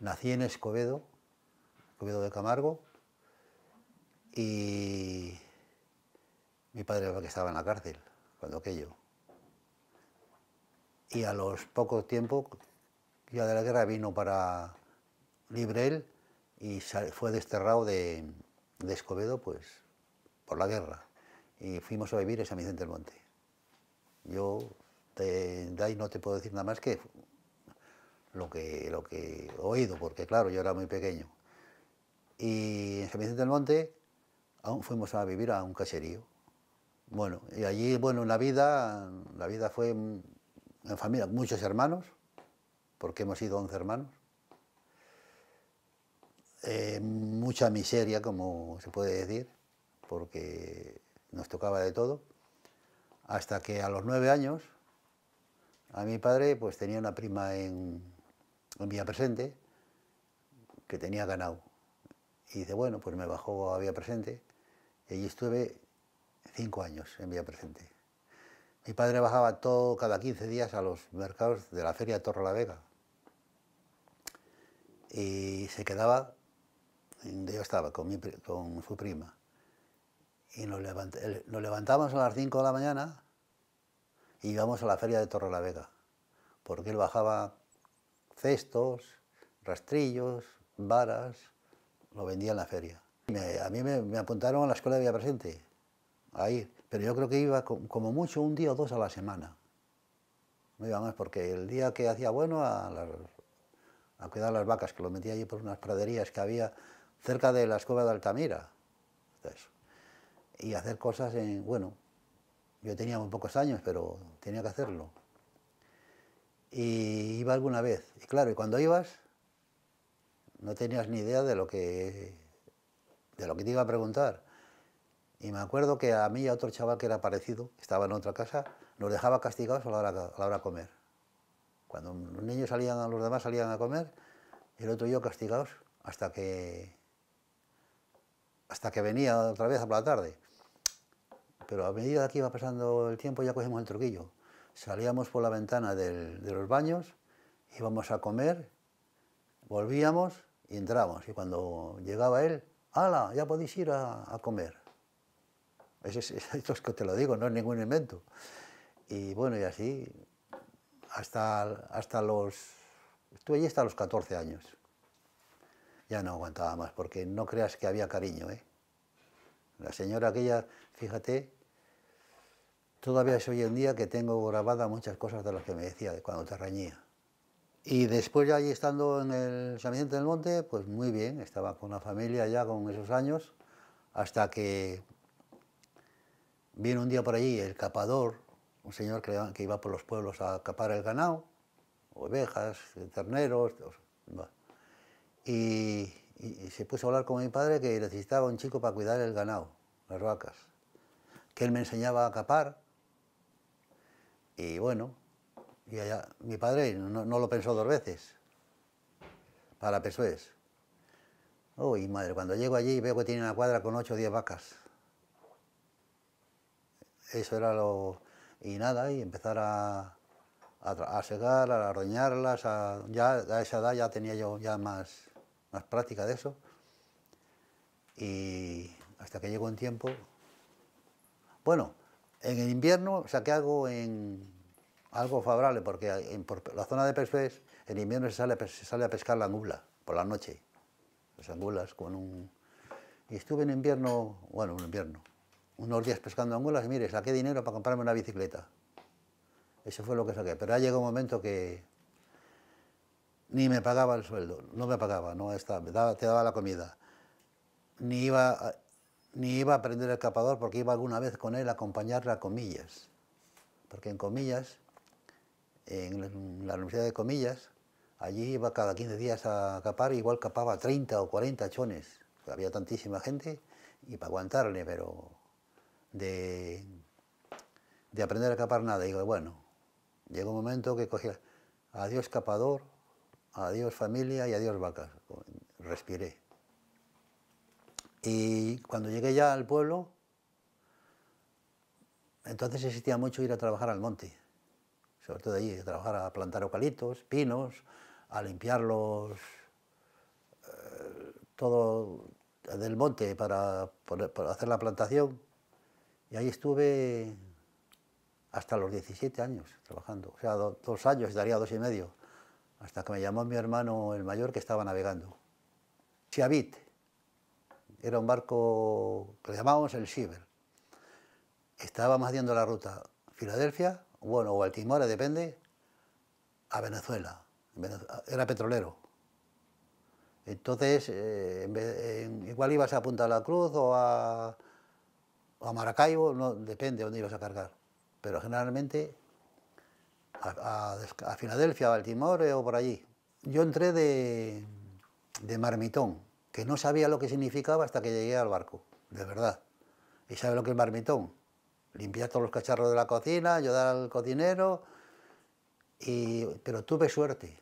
Nací en Escobedo, Escobedo de Camargo, y mi padre que estaba en la cárcel cuando aquello. Y a los pocos tiempos, ya de la guerra, vino para libre él y fue desterrado de Escobedo, pues, por la guerra. Y fuimos a vivir a San Vicente del Monte. Yo de ahí no te puedo decir nada más que lo que he oído, porque claro, yo era muy pequeño. Y en San Vicente del Monte aún fuimos a vivir a un caserío. Bueno, y allí, bueno, la vida fue en familia, muchos hermanos, porque hemos sido 11 hermanos. Mucha miseria, como se puede decir, porque nos tocaba de todo. Hasta que a los 9 años, a mi padre pues tenía una prima en Villapresente que tenía ganado. Y dice, bueno, pues me bajó a Villapresente y allí estuve 5 años en Villapresente. Mi padre bajaba cada 15 días a los mercados de la feria de Torrelavega y se quedaba donde yo estaba con su prima. Y nos levantábamos a las 5 de la mañana y íbamos a la feria de Torrelavega, porque él bajaba cestos, rastrillos, varas, lo vendía en la feria. A mí me apuntaron a la escuela de Villapresente, a ir, pero yo creo que iba como mucho un día o dos a la semana. No iba más, porque el día que hacía bueno a cuidar las vacas, que lo metía allí por unas praderías que había cerca de la Escuela de Altamira. Entonces, y hacer cosas bueno, yo tenía muy pocos años, pero tenía que hacerlo. Y iba alguna vez, y claro, y cuando ibas, no tenías ni idea de lo que te iba a preguntar. Y me acuerdo que a mí y a otro chaval que era parecido, estaba en otra casa, nos dejaba castigados a la hora de comer. Cuando los niños salían, los demás salían a comer, y el otro y yo castigados hasta que venía otra vez por la tarde. Pero a medida que iba pasando el tiempo ya cogimos el truquillo. Salíamos por la ventana de los baños, íbamos a comer, volvíamos y entrábamos. Y cuando llegaba él, ¡hala! Ya podéis ir a comer. Esto es que te lo digo, no es ningún invento. Y bueno, y así hasta los... Estuve allí hasta los 14 años. Ya no aguantaba más, porque no creas que había cariño, ¿eh? La señora aquella, fíjate, todavía es hoy en día que tengo grabadas muchas cosas de las que me decía de cuando te reñía. Y después ya allí estando en el San Vicente del Monte, pues muy bien, estaba con la familia ya con esos años, hasta que vino un día por allí el capador, un señor que iba por los pueblos a capar el ganado, ovejas, terneros, y se puso a hablar con mi padre que necesitaba un chico para cuidar el ganado, las vacas, que él me enseñaba a capar. Y bueno, y allá, mi padre no lo pensó dos veces, para Pesués. Uy, madre, cuando llego allí veo que tiene una cuadra con 8 o 10 vacas. Eso era lo... Y nada, y empezar a segar, a ordeñarlas, ya a esa edad ya tenía yo ya más práctica de eso. Y hasta que llegó un tiempo... Bueno, en el invierno saqué algo favorable, porque por la zona de Pesués en invierno se sale a pescar la angula por la noche. Las angulas con un... Y estuve en invierno, bueno, en invierno, unos días pescando angulas y mire, saqué dinero para comprarme una bicicleta. Eso fue lo que saqué, pero ya llegó un momento que ni me pagaba el sueldo, no me pagaba, no estaba, te daba la comida. Ni iba a aprender el capador porque iba alguna vez con él a acompañarle a Comillas. Porque en Comillas, en la Universidad de Comillas, allí iba cada 15 días a capar, igual capaba 30 o 40 chones. Había tantísima gente y para aguantarle, pero de aprender a capar nada. Y digo, bueno, llegó un momento que cogí, adiós capador, adiós familia y adiós vacas. Respiré. Y cuando llegué ya al pueblo, entonces existía mucho ir a trabajar al monte, sobre todo allí, a trabajar a plantar eucaliptos, pinos, a limpiar todo del monte para hacer la plantación. Y ahí estuve hasta los 17 años trabajando, o sea, 2 años, daría 2 y medio, hasta que me llamó mi hermano el mayor que estaba navegando. Chiavit, era un barco que le llamábamos el Shiver. Estábamos haciendo la ruta Filadelfia, bueno, o Baltimore, depende, a Venezuela. Era petrolero. Entonces, igual ibas a Punta de la Cruz o a Maracaibo, no, depende de dónde ibas a cargar. Pero generalmente a Filadelfia, a Baltimore o por allí. Yo entré de marmitón, que no sabía lo que significaba hasta que llegué al barco, de verdad. ¿Y sabe lo que es marmitón? Limpiar todos los cacharros de la cocina, ayudar al cocinero, pero tuve suerte.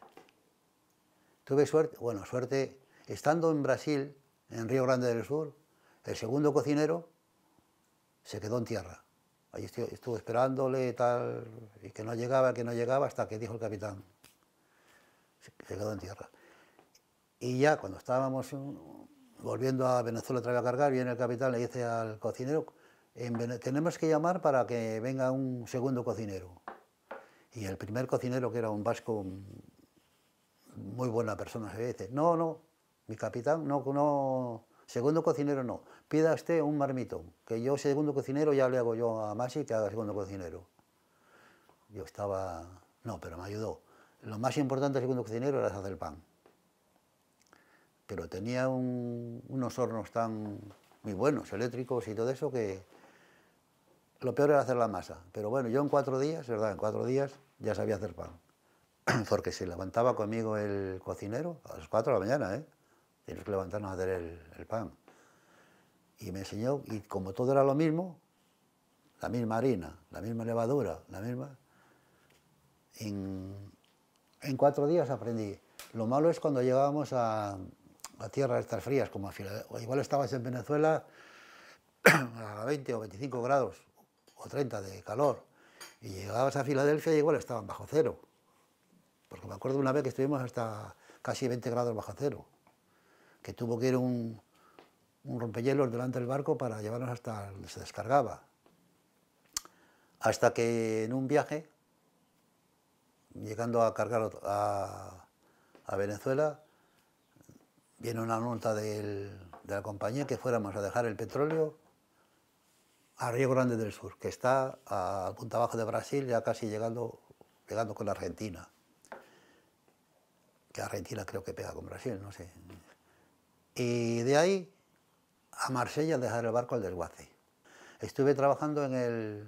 Bueno, suerte, estando en Brasil, en Río Grande del Sur, el segundo cocinero se quedó en tierra. Ahí estuve esperándole y tal, y que no llegaba, hasta que dijo el capitán. Se quedó en tierra. Y ya cuando estábamos volviendo a Venezuela otra vez a cargar, viene el capitán, le dice al cocinero, tenemos que llamar para que venga un segundo cocinero. Y el primer cocinero, que era un vasco, muy buena persona, se dice, no, mi capitán, no, segundo cocinero no, pida usted un marmitón, que yo segundo cocinero ya le hago yo a Masi que haga segundo cocinero. Yo estaba, no, pero me ayudó. Lo más importante del segundo cocinero era hacer el pan. Pero tenía unos hornos tan muy buenos, eléctricos y todo eso, que lo peor era hacer la masa. Pero bueno, yo en 4 días, ¿verdad? En 4 días ya sabía hacer pan. Porque se levantaba conmigo el cocinero a las 4 de la mañana, ¿eh? Tienes que levantarnos a hacer el pan. Y me enseñó, y como todo era lo mismo, la misma harina, la misma levadura, la misma... En 4 días aprendí. Lo malo es cuando llegábamos a tierras estas frías, como a Filadelfia. Igual estabas en Venezuela a 20 o 25 grados, o 30 de calor, y llegabas a Filadelfia y igual estaban bajo cero. Porque me acuerdo una vez que estuvimos hasta casi 20 grados bajo cero, que tuvo que ir un rompehielos delante del barco para llevarnos hasta donde se descargaba. Hasta que en un viaje, llegando a cargar a Venezuela, viene una nota de la compañía que fuéramos a dejar el petróleo a Río Grande del Sur, que está a punta abajo de Brasil, ya casi llegando con Argentina. Que Argentina creo que pega con Brasil, no sé. Y de ahí a Marsella a dejar el barco al desguace. Estuve trabajando en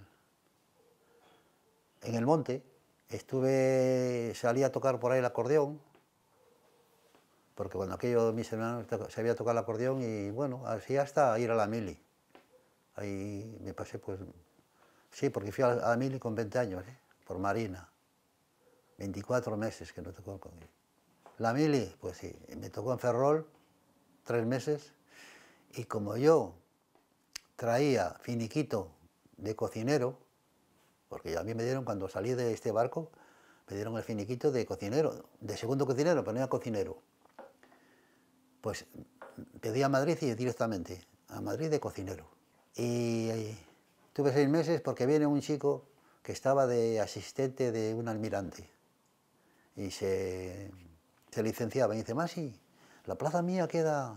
el monte, salí a tocar por ahí el acordeón, porque cuando aquello mis hermanos sabía tocar el acordeón, y bueno, así hasta ir a la mili. Ahí me pasé, pues, sí, porque fui a la mili con 20 años, por Marina. 24 meses que no tocó conmigo. La mili, pues sí, me tocó en Ferrol 3 meses, y como yo traía finiquito de cocinero, porque a mí me dieron, cuando salí de este barco, me dieron el finiquito de cocinero, de segundo cocinero, pero no era cocinero. Pues pedí a Madrid y directamente, a Madrid de cocinero. Y tuve 6 meses porque viene un chico que estaba de asistente de un almirante y se licenciaba y dice, Masi, la plaza mía queda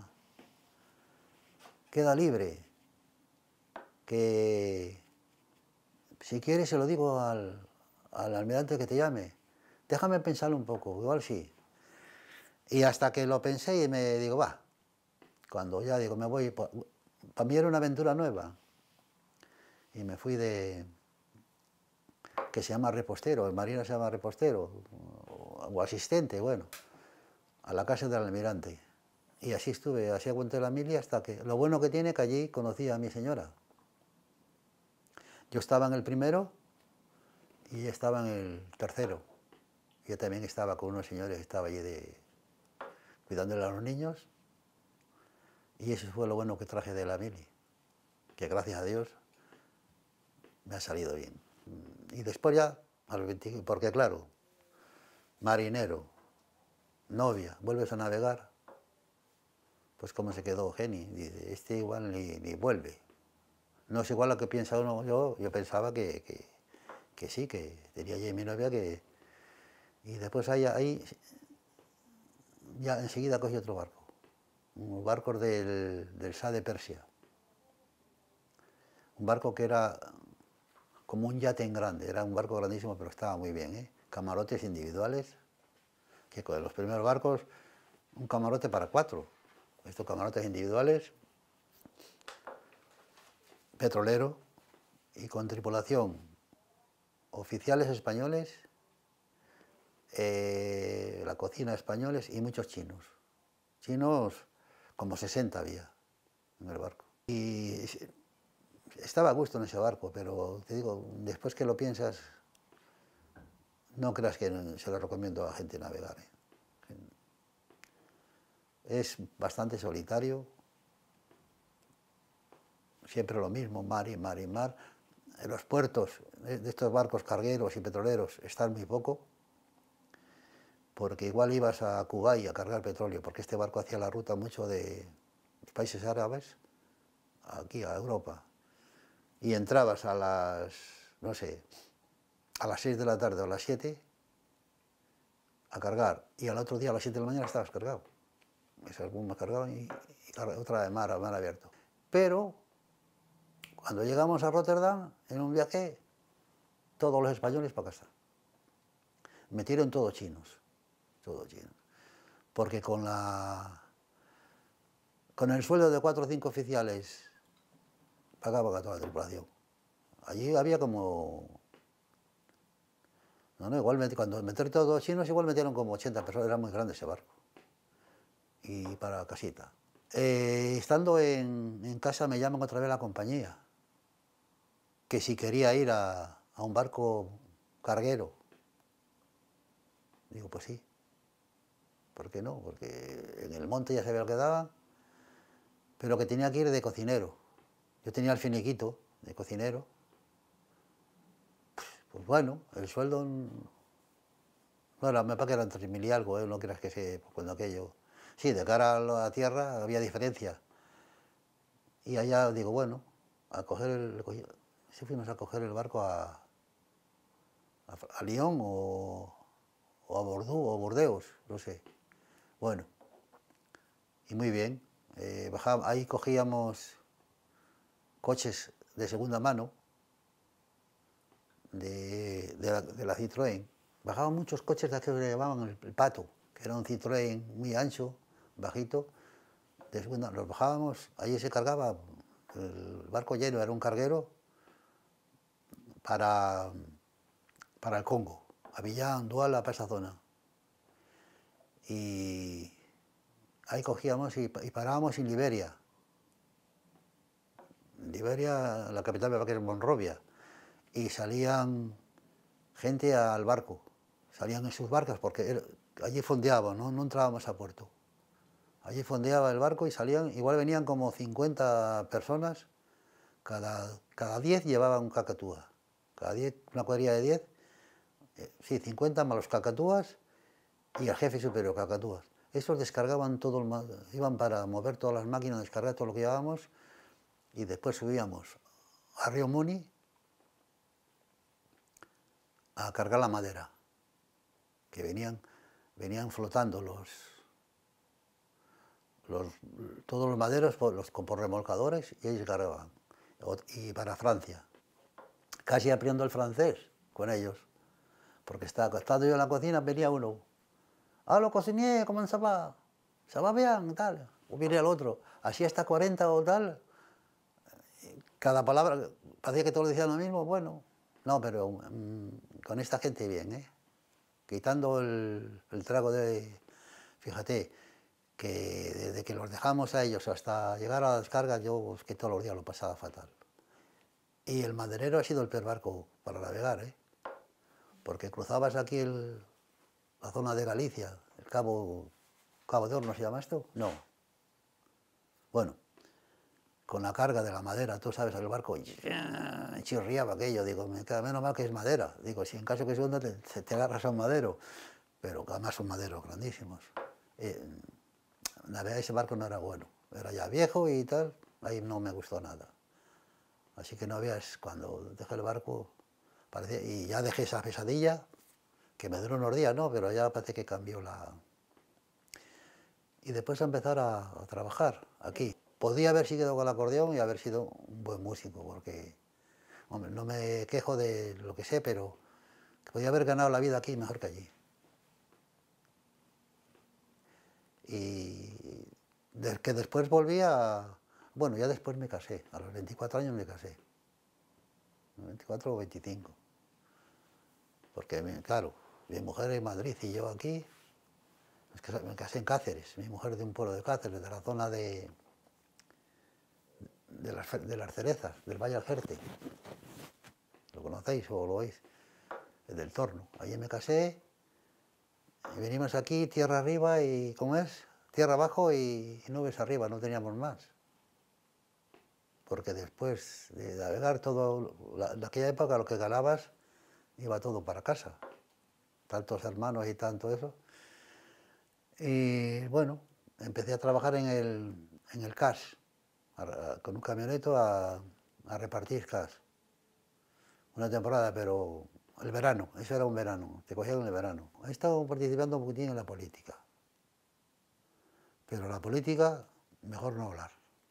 libre, que si quieres se lo digo al almirante que te llame, déjame pensarlo un poco, igual sí. Y hasta que lo pensé y me digo, va, cuando ya digo, me voy, para mí era una aventura nueva. Y me fui que se llama repostero, en Marina se llama repostero, o asistente, bueno, a la casa del almirante. Y así estuve, así aguanté la mili hasta que... Lo bueno que tiene que allí conocí a mi señora. Yo estaba en el primero y ella estaba en el tercero. Yo también estaba con unos señores que estaba allí cuidándole a los niños. Y eso fue lo bueno que traje de la mili, que gracias a Dios me ha salido bien. Y después ya, a los 20, porque claro, marinero, novia, vuelves a navegar, pues cómo se quedó Geni. Dice, este igual ni vuelve. No es igual lo que piensa uno. Yo pensaba que sí, que tenía ya mi novia que... Y después ahí ya enseguida cogí otro barco. Un barco del Shah de Persia. Un barco que era como un yate en grande, era un barco grandísimo, pero estaba muy bien, ¿eh? Camarotes individuales, que con los primeros barcos, un camarote para 4. Estos camarotes individuales, petrolero y con tripulación, oficiales españoles, la cocina españoles y muchos chinos. Chinos como 60 había en el barco. Y estaba a gusto en ese barco, pero te digo, después que lo piensas, no creas que se lo recomiendo a la gente navegar, ¿eh? Es bastante solitario, siempre lo mismo, mar y mar y mar. En los puertos de estos barcos cargueros y petroleros están muy poco, porque igual ibas a Kuwait a cargar petróleo, porque este barco hacía la ruta mucho de los países árabes aquí a Europa. Y entrabas a las, no sé, a las 6 de la tarde o a las 7 a cargar, y al otro día a las 7 de la mañana estabas cargado. Esas bombas cargaban y otra de mar, a mar abierto. Pero cuando llegamos a Rotterdam, en un viaje, todos los españoles para casa. Metieron todos chinos, porque con el sueldo de 4 o 5 oficiales pagaba a toda la tripulación. Allí había como... No, igual cuando metieron todos chinos, igual metieron como 80 personas, era muy grande ese barco. Y para casita. Estando en casa me llaman otra vez la compañía, que si quería ir a un barco carguero. Digo, pues sí. ¿Por qué no? Porque en el monte ya sabía lo que daba, pero que tenía que ir de cocinero. Yo tenía el finiquito de cocinero. Pues bueno, el sueldo no era, me parece que eran 3.000 y algo, ¿eh? No creas que se, cuando aquello... Sí, de cara a la tierra había diferencia. Y allá digo, bueno, si fuimos a coger el barco a Lyon o a Bordeaux o Burdeos, no sé. Bueno, y muy bien. Ahí cogíamos coches de segunda mano de la Citroën. Bajaban muchos coches de aquellos que llamaban el Pato, que era un Citroën muy ancho, bajito, de segunda. Los bajábamos, allí se cargaba el barco lleno, era un carguero para el Congo, Abiyán, Duala, para esa zona. Y ahí cogíamos y parábamos en Liberia. En Liberia, la capital me parece que es Monrovia. Y salían gente al barco, salían en sus barcas, porque allí fondeaba, no entrábamos a puerto. Allí fondeaba el barco y salían, igual venían como 50 personas, cada 10 llevaban un cacatúa. Cada 10, una cuadrilla de 10, sí, 50 más los cacatúas y el jefe superior, cacatúas. Estos descargaban todo, iban para mover todas las máquinas, descargar todo lo que llevábamos, y después subíamos a Río Muni a cargar la madera, que venían flotando todos los maderos por remolcadores, y ellos cargaban. Y para Francia, casi aprendiendo el francés con ellos, porque estando yo en la cocina, venía uno, lo cociné, ¿cómo se va? ¿Se va bien? Tal. O viene el otro, así hasta 40 o tal. Cada palabra, parecía que todos decían lo mismo, bueno. No, pero con esta gente bien, ¿eh? Quitando el trago de... Fíjate, que desde que los dejamos a ellos hasta llegar a la descarga, yo es que todos los días lo pasaba fatal. Y el maderero ha sido el peor barco para navegar, ¿eh? Porque cruzabas aquí la zona de Galicia, el Cabo de Hornos, ¿se llama esto? No. Bueno, con la carga de la madera, tú sabes, el barco chirriaba aquello, digo, menos mal que es madera, digo, si en caso que se hunda te agarras a un madero, pero además son maderos grandísimos. navegar ese barco no era bueno. Era ya viejo y tal, ahí no me gustó nada. Así que no veas, cuando dejé el barco, parecía, y ya dejé esa pesadilla, que me duró unos días, ¿no? Pero ya parece que cambió la... Y después a empezar a trabajar aquí. Podía haber seguido con el acordeón y haber sido un buen músico, porque, hombre, no me quejo de lo que sé, pero podía haber ganado la vida aquí mejor que allí. Y que después volví a... Bueno, ya después me casé, a los 24 años me casé. 24 o 25. Porque, claro, mi mujer en Madrid y yo aquí, es que me casé en Cáceres, mi mujer de un pueblo de Cáceres, de la zona de las Cerezas, del Valle Algerte. ¿Lo conocéis o lo oís? Es del Torno. Allí me casé y venimos aquí, tierra arriba y, ¿cómo es? Tierra abajo y nubes arriba, no teníamos más. Porque después de navegar todo, en aquella época lo que ganabas iba todo para casa. Tantos hermanos y tanto eso. Y bueno, empecé a trabajar en el CAS, con un camioneto a repartir CAS. Una temporada, pero el verano, eso era un verano, te cogían en el verano. He estado participando un poquitín en la política, pero la política, mejor no hablar.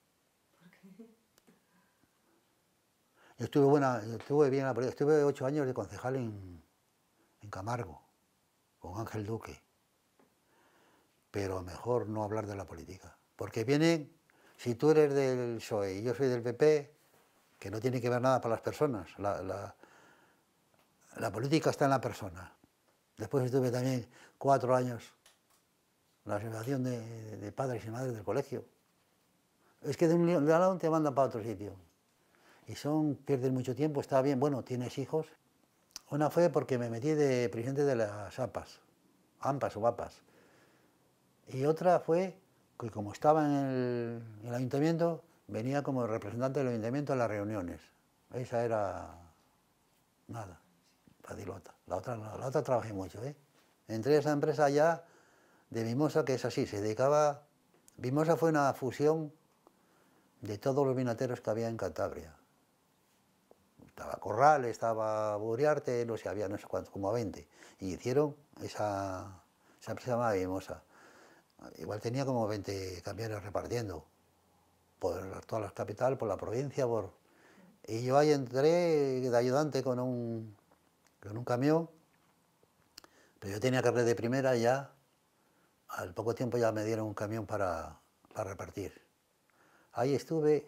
Yo estuve bien en la política, estuve 8 años de concejal en Camargo, con Ángel Duque, pero mejor no hablar de la política, porque vienen, si tú eres del PSOE y yo soy del PP, que no tiene que ver nada para las personas, la política está en la persona. Después estuve también 4 años en la asociación de padres y madres del colegio. Es que de un lado te mandan para otro sitio. Y pierdes mucho tiempo, está bien, bueno, tienes hijos. Una fue porque me metí de presidente de las AMPAs o APAS. Y otra fue que como estaba en el ayuntamiento, venía como representante del ayuntamiento a las reuniones. Esa era nada, facilota. La otra trabajé mucho, ¿eh? Entré a esa empresa ya de Vimosa, que es así, se dedicaba... Vimosa fue una fusión de todos los vinateros que había en Cantabria. Estaba Corral, estaba Buriarte, no sé, había no sé cuántos, como a 20. Y hicieron esa empresa llamada Vimosa. Igual tenía como 20 camiones repartiendo por toda la capital, por la provincia, y yo ahí entré de ayudante con un camión, pero yo tenía carnet de primera ya, al poco tiempo ya me dieron un camión para repartir. Ahí estuve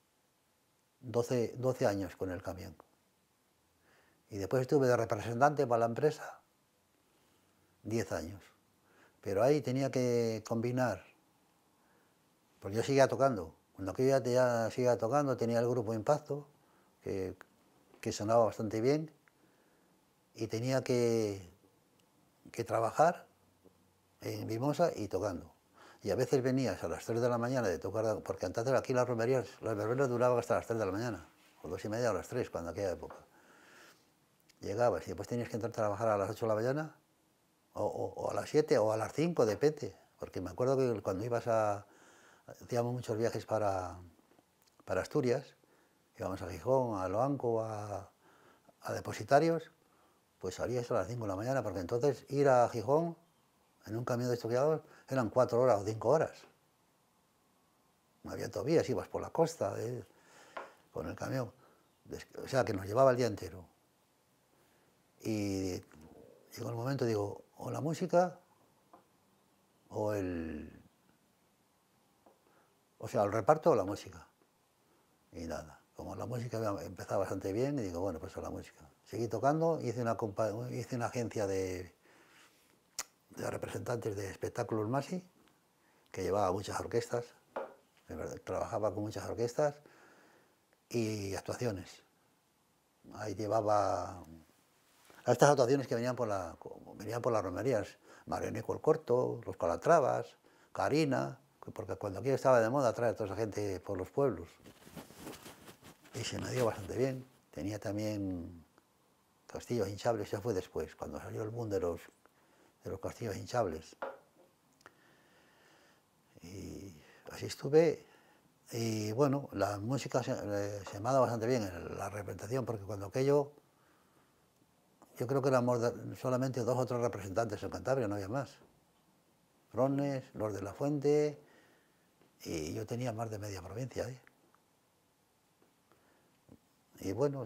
12 años con el camión. Y después estuve de representante para la empresa 10 años. Pero ahí tenía que combinar, porque yo seguía tocando. Cuando yo ya seguía tocando, tenía el grupo Impacto, que sonaba bastante bien, y tenía que trabajar en Vimosa y tocando. Y a veces venías a las 3 de la mañana de tocar, porque entonces aquí las romerías, las verbenas duraban hasta las 3 de la mañana, o 2:30 o las 3, cuando aquella época. Llegabas y después tenías que entrar a trabajar a las 8 de la mañana, o a las 7 o a las 5, depende. Porque me acuerdo que cuando hacíamos muchos viajes para Asturias, íbamos a Gijón, a Loanco, a depositarios, pues salías a las 5 de la mañana, porque entonces ir a Gijón en un camión de estos eran 4 horas o 5 horas. No había autovías, ibas por la costa con el camión. O sea, que nos llevaba el día entero. Y llegó el momento, digo, o la música o el reparto o la música. Y nada, como la música había empezado bastante bien, y digo, bueno, pues a la música. Seguí tocando, hice una agencia de representantes de espectáculos Masi, que llevaba muchas orquestas, trabajaba con muchas orquestas y actuaciones. Ahí llevaba a estas actuaciones que venían por las romerías, Marianico el Corto, Los Calatravas, Karina, porque cuando aquí estaba de moda traer a toda esa gente por los pueblos. Y se me dio bastante bien. Tenía también castillos hinchables, ya fue después, cuando salió el boom de los castillos hinchables. Así estuve y bueno, la música se me ha dado bastante bien en la representación, porque cuando aquello, yo creo que éramos solamente 2 o 3 representantes en Cantabria, no había más. Rones, los de la Fuente, y yo tenía más de media provincia ahí. Y bueno,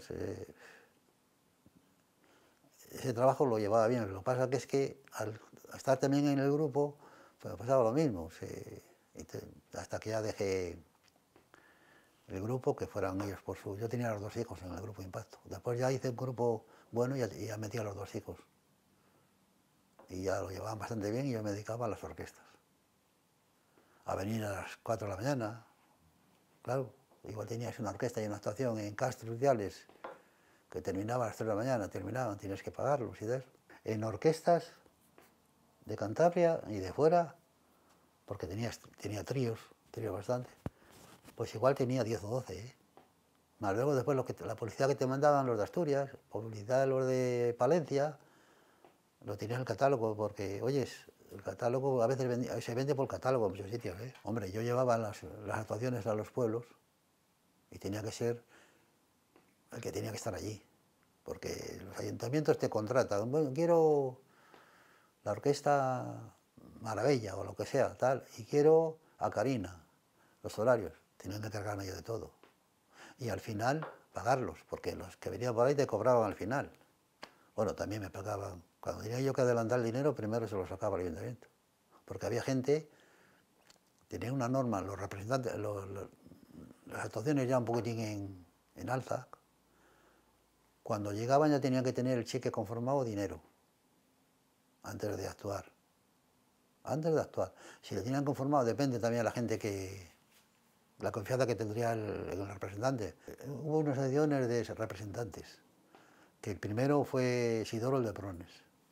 ese trabajo lo llevaba bien. Lo que pasa es que al estar también en el grupo, pues pasaba lo mismo. Hasta que ya dejé el grupo, que fueran ellos por su... Yo tenía los 2 hijos en el grupo Impacto. Después ya hice un grupo bueno y ya metí a los 2 hijos. Y ya lo llevaban bastante bien y yo me dedicaba a las orquestas. A venir a las 4 de la mañana, claro. Igual tenías una orquesta y una actuación en Castro Ciales que terminaba a las 3 de la mañana, tienes que pagarlos y de eso. En orquestas de Cantabria y de fuera, porque tenía tríos bastante, pues igual tenía 10 o 12, ¿eh? Más luego después la publicidad que te mandaban los de Asturias, publicidad de los de Palencia, lo tenías en el catálogo, porque, oyes, el catálogo a veces se vende por catálogo en muchos sitios, ¿eh? Hombre, yo llevaba las actuaciones a los pueblos y tenía que ser el que tenía que estar allí, porque los ayuntamientos te contratan, bueno, quiero la orquesta Maravilla o lo que sea, tal, y quiero a Karina, los horarios, tenían que cargarme yo de todo. Y al final pagarlos, porque los que venían por ahí te cobraban al final. Bueno, también me pagaban. Cuando tenía yo que adelantar el dinero, primero se lo sacaba al ayuntamiento. Porque había gente, tenía una norma, los representantes, las actuaciones ya un poquitín en alza. Cuando llegaban ya tenían que tener el cheque conformado dinero, antes de actuar. Antes de actuar. Si lo tenían conformado, depende también de la gente la confianza que tendría el representante. Hubo unas ediciones de representantes, que el primero fue Isidoro el de Prones.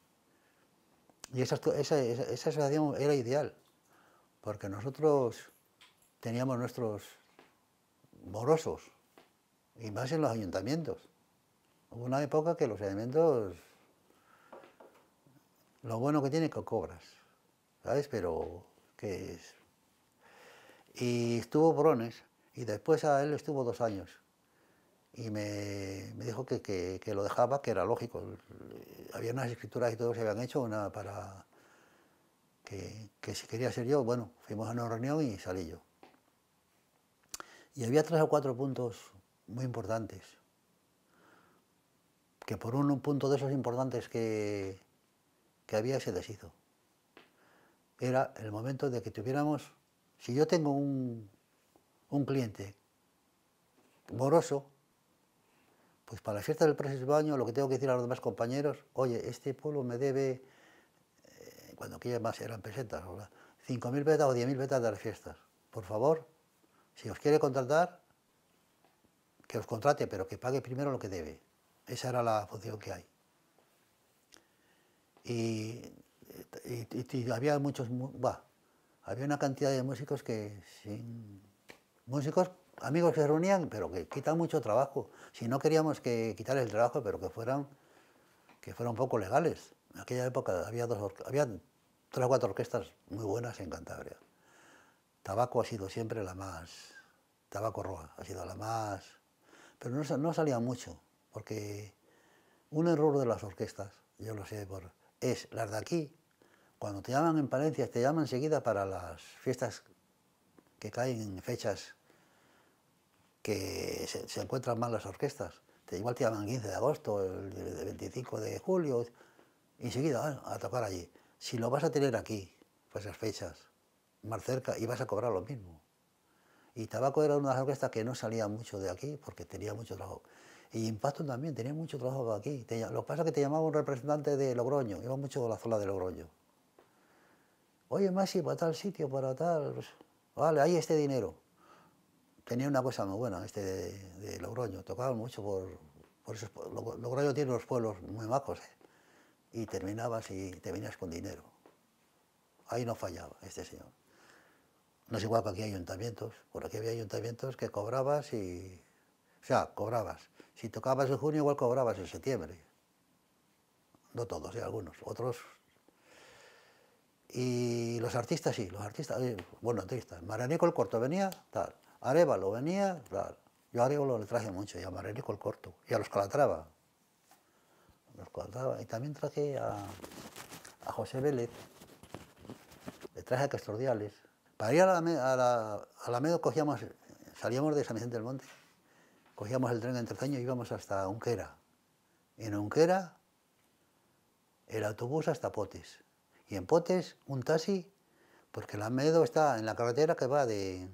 Y esa asociación era ideal, porque nosotros teníamos nuestros morosos, y más en los ayuntamientos. Hubo una época que los ayuntamientos, lo bueno que tiene que cobras, ¿sabes? Pero que es... Y estuvo Brones, y después a él estuvo 2 años. Y me dijo que lo dejaba, que era lógico. Había unas escrituras y todo se habían hecho, una para que si quería ser yo, bueno, fuimos a una reunión y salí yo. Y había 3 o 4 puntos muy importantes, que por un punto de esos importantes que había se deshizo. Era el momento de que tuviéramos, si yo tengo un cliente moroso, pues para la fiesta del próximo año lo que tengo que decir a los demás compañeros, oye, este pueblo me debe, cuando aquellas más eran pesetas, 5.000 pesetas o 10.000 pesetas de las fiestas. Por favor, si os quiere contratar, que os contrate, pero que pague primero lo que debe. Esa era la función que hay. Y había había una cantidad de músicos músicos, amigos que se reunían, pero que quitan mucho trabajo. Si no queríamos que quitar el trabajo, pero que fueran un poco legales. En aquella época había 3 o 4 orquestas muy buenas en Cantabria. Tabaco ha sido siempre la más... Tabaco Roa ha sido la más... Pero no salía mucho, porque un error de las orquestas, yo lo sé, es las de aquí, cuando te llaman en Palencia, te llaman enseguida para las fiestas que caen en fechas que se encuentran mal las orquestas. Igual te llaman el 15 de agosto, el 25 de julio, y enseguida a tocar allí. Si lo vas a tener aquí, pues esas fechas, más cerca, y vas a cobrar lo mismo. Y Tabaco era una de las orquestas que no salía mucho de aquí porque tenía mucho trabajo. Y Impacto también tenía mucho trabajo aquí. Lo que pasa es que te llamaba un representante de Logroño, iba mucho a la zona de Logroño. Oye, Masi, para tal sitio, para tal... Pues, vale, ahí este dinero. Tenía una cosa muy buena, de Logroño. Tocaba mucho por esos pueblos. Logroño tiene unos pueblos muy majos, ¿eh? Y terminabas y te venías con dinero. Ahí no fallaba este señor. No es igual que aquí hay ayuntamientos. Por aquí había ayuntamientos que cobrabas y... O sea, cobrabas. Si tocabas en junio, igual cobrabas en septiembre. No todos, algunos. Otros Y los artistas sí, los artistas, bueno, artistas. Marenico el Corto venía, tal. Arévalo venía, tal. Yo a Arévalo le traje mucho, y a Marenico el Corto, y a los Calatrava. Y también traje a José Vélez, le traje a Castordiales. Para ir a la Alameda cogíamos, salíamos de San Vicente del Monte, cogíamos el tren en Treceño y íbamos hasta Unquera. En Unquera, el autobús hasta Potes. Y en Potes, un taxi, porque el Amedo está en la carretera que va de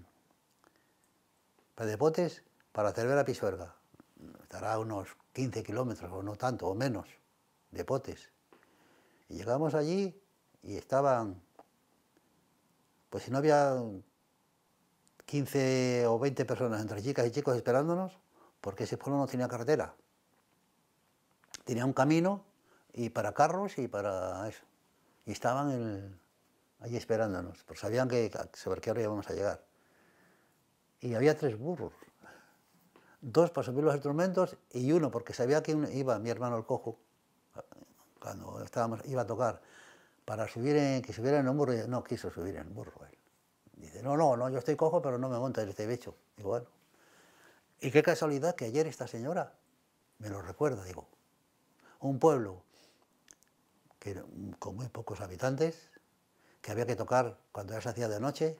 Potes para Cervera a Pisuerga. Estará a unos 15 kilómetros, o no tanto, o menos, de Potes. Y llegamos allí y estaban, pues si no había 15 o 20 personas, entre chicas y chicos, esperándonos, porque ese pueblo no tenía carretera. Tenía un camino y para carros y para eso. Y estaban allí esperándonos, porque sabían que sobre qué hora íbamos a llegar. Y había 3 burros, 2 para subir los instrumentos y 1 porque sabía que iba mi hermano el cojo, cuando iba a tocar, para que subiera en un burro, y no quiso subir en el burro él. Dice, no, yo estoy cojo, pero no me monta en este bicho. Digo, bueno. Y qué casualidad que ayer esta señora me lo recuerda, digo, un pueblo con muy pocos habitantes, que había que tocar cuando ya se hacía de noche.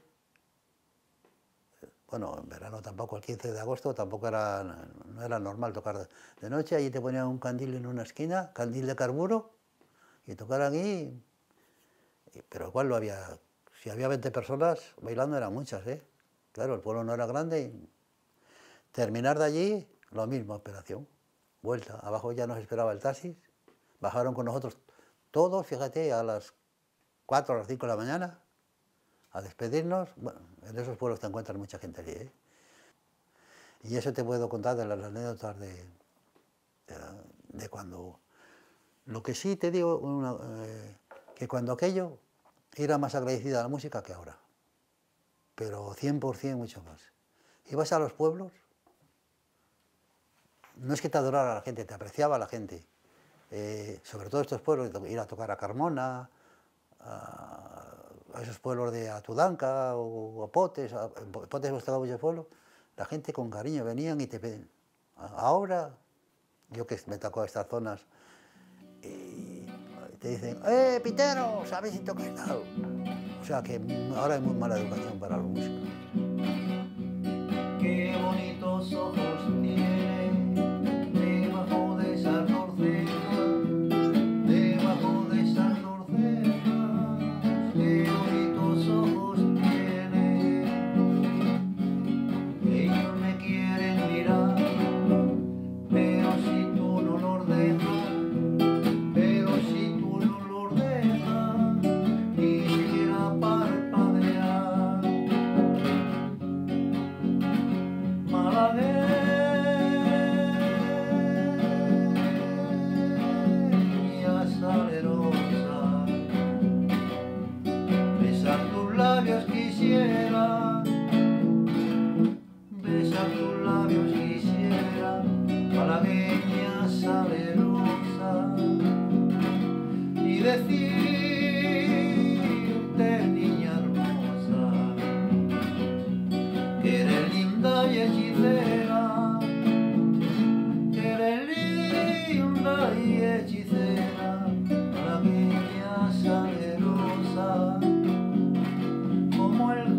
Bueno, en verano tampoco, el 15 de agosto tampoco no era normal tocar de noche. Allí te ponían un candil en una esquina, candil de carburo, y tocar aquí. Pero igual no había, si había 20 personas bailando eran muchas, ¿eh? Claro, el pueblo no era grande. Y terminar de allí, lo mismo, operación. Vuelta, abajo ya nos esperaba el taxi, bajaron con nosotros todos, fíjate, a las 4 o las 5 de la mañana, a despedirnos. Bueno, en esos pueblos te encuentras mucha gente allí, ¿eh? Y eso te puedo contar de las anécdotas de cuando... Lo que sí te digo, que cuando aquello era más agradecida a la música que ahora, pero 100% mucho más. Ibas a los pueblos, no es que te adorara la gente, te apreciaba la gente. Sobre todo estos pueblos, ir a tocar a Carmona, a esos pueblos de Atudanca o a Potes, Potes hemos tocado muchos pueblos, la gente con cariño venían y te pedían. Ahora, yo que me tocó a estas zonas, y te dicen, Pitero, ¿sabes si tocas nada? O sea que ahora hay muy mala educación para los músicos. Qué bonitos ojos tiene debajo de esas dorcenas, debajo de esas dorcenas. Qué bonitos ojos tiene. Ellos me quieren mirar, pero si tú no los dejas, pero si tú no los dejas, ni siquiera parpadear. Malagueña salerosa, besar tus labios quisiera, besar tus labios quisiera, malagueña salerosa, y decirte, niña hermosa, que eres linda y hechicera, que eres linda y hechicera, malagueña salerosa, como el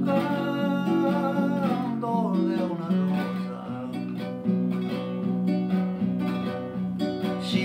candor de una rosa.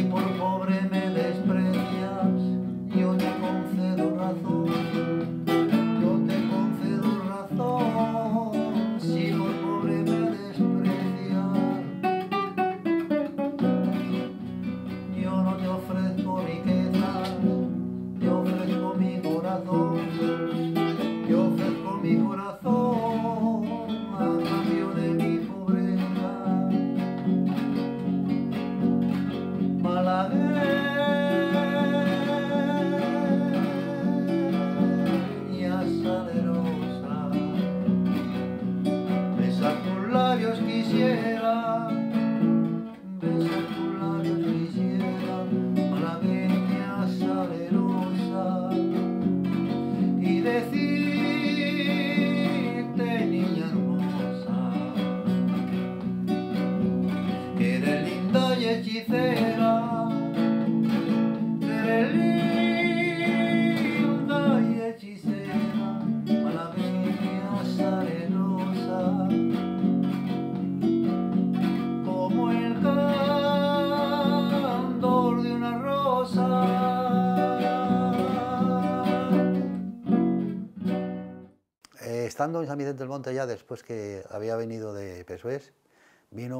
estando en San Vicente del Monte ya después que había venido de Pesués, vino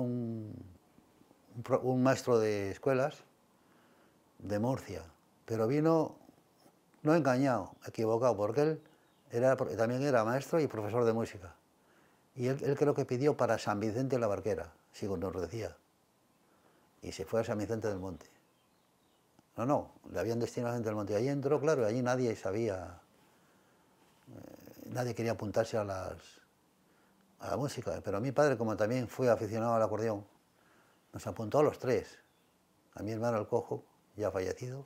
un maestro de escuelas de Murcia, pero vino no engañado, equivocado, porque él también era maestro y profesor de música. Y él creo que pidió para San Vicente de la Barquera, según nos decía, y se fue a San Vicente del Monte. No, le habían destinado a San Vicente del Monte. Y allí entró, claro, y allí nadie sabía, nadie quería apuntarse a la música. Pero mi padre, como también fue aficionado al acordeón, nos apuntó a los tres. A mi hermano el cojo, ya fallecido,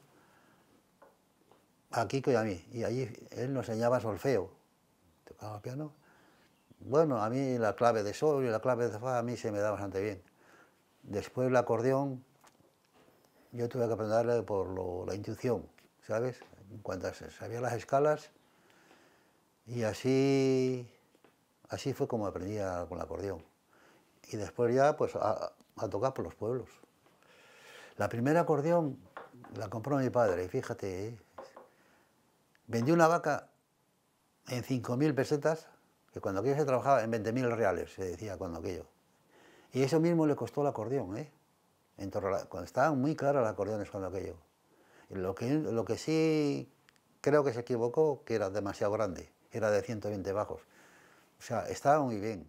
a Kiko y a mí. Y allí él nos enseñaba solfeo, tocaba el piano. Bueno, a mí la clave de sol y la clave de fa a mí se me da bastante bien. Después el acordeón, yo tuve que aprenderle por la intuición, ¿sabes? En cuanto sabía las escalas, y así fue como aprendí con el acordeón. Y después ya pues a tocar por los pueblos. La primera acordeón la compró mi padre, y fíjate, vendió una vaca en 5.000 pesetas, que cuando aquello se trabajaba en 20.000 reales, se decía cuando aquello. Y eso mismo le costó el acordeón, cuando estaban muy caros los acordeones cuando aquello. Y lo que sí creo que se equivocó, que era demasiado grande, era de 120 bajos. O sea, estaba muy bien.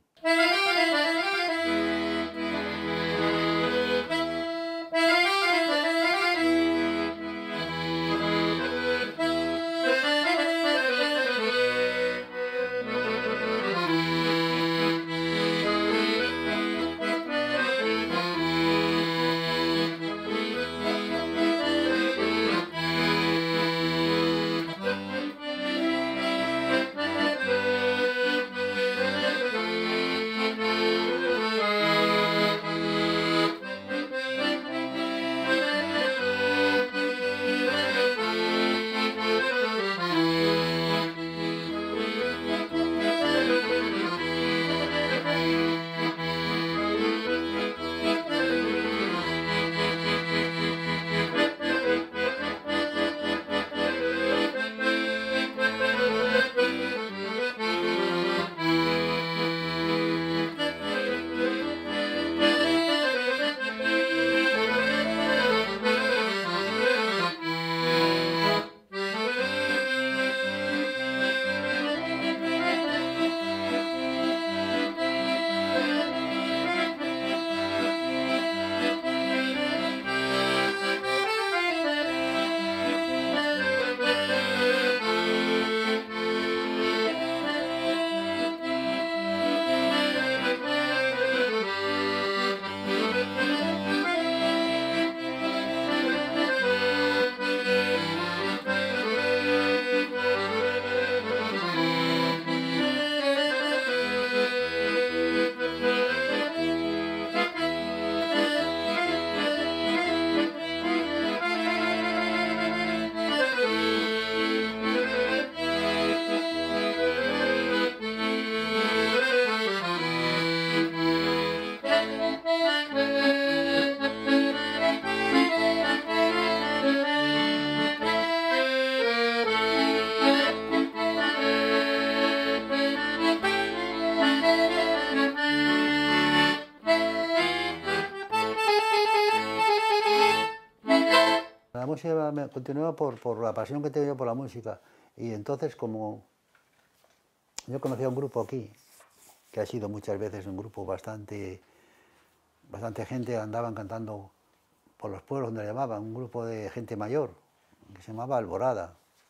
La música me continuaba por la pasión que tenía yo por la música. Y entonces, como yo conocía un grupo aquí, que ha sido muchas veces un grupo bastante gente, andaban cantando por los pueblos donde le llamaban, un grupo de gente mayor, que se llamaba Alborada.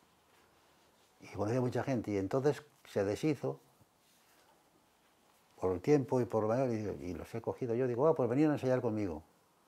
Y conocía mucha gente, y entonces se deshizo por el tiempo y por lo mayor, y los he cogido yo. Digo, pues venían a ensayar conmigo.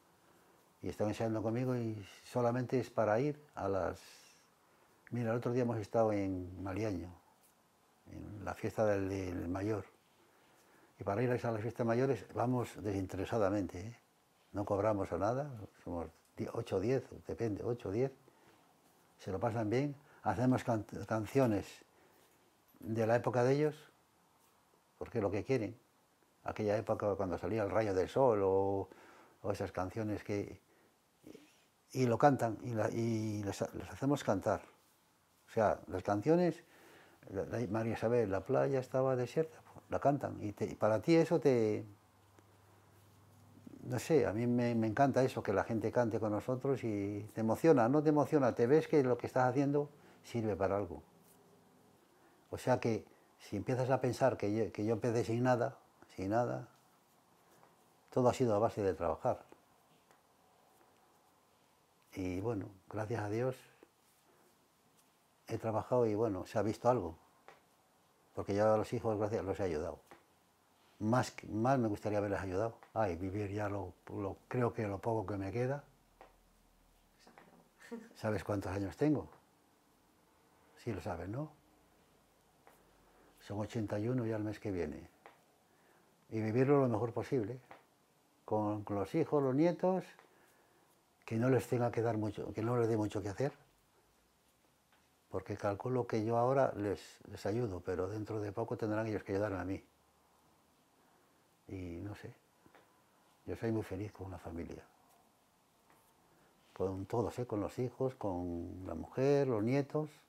Y están ensayando conmigo y solamente es para ir a las... Mira, el otro día hemos estado en Maliaño, en la fiesta del mayor. Y para ir a las fiestas mayores vamos desinteresadamente, no cobramos a nada, somos 8 o 10, depende, 8 o 10. Se lo pasan bien, hacemos canciones de la época de ellos, porque es lo que quieren. Aquella época cuando salía el rayo del sol o esas canciones que... Y lo cantan y les hacemos cantar. O sea, las canciones María Isabel, la playa estaba desierta, pues, la cantan. Y para ti eso te... No sé, a mí me encanta eso, que la gente cante con nosotros y te emociona, no te emociona, te ves que lo que estás haciendo sirve para algo. O sea que si empiezas a pensar que yo empecé sin nada, todo ha sido a base de trabajar. Y bueno, gracias a Dios he trabajado y bueno, se ha visto algo. Porque yo a los hijos, gracias, los he ayudado. Más me gustaría haberles ayudado. Ay, vivir ya creo que lo poco que me queda. ¿Sabes cuántos años tengo? Sí lo sabes, ¿no? Son 81 ya el mes que viene. Y vivirlo lo mejor posible. Con los hijos, los nietos, que no les tenga que dar mucho, que no les dé mucho que hacer. Porque calculo que yo ahora les ayudo, pero dentro de poco tendrán ellos que ayudarme a mí. Y no sé, yo soy muy feliz con la familia. Con todos, con los hijos, con la mujer, los nietos.